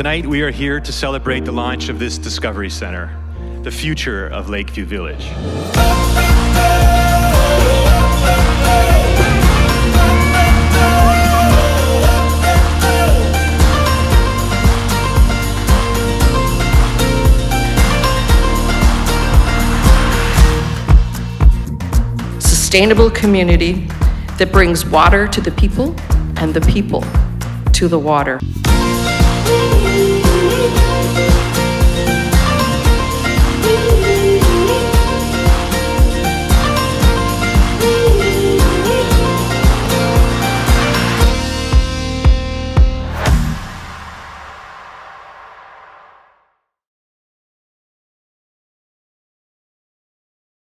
Tonight, we are here to celebrate the launch of this Discovery Centre, the future of Lakeview Village. Sustainable community that brings water to the people and the people to the water.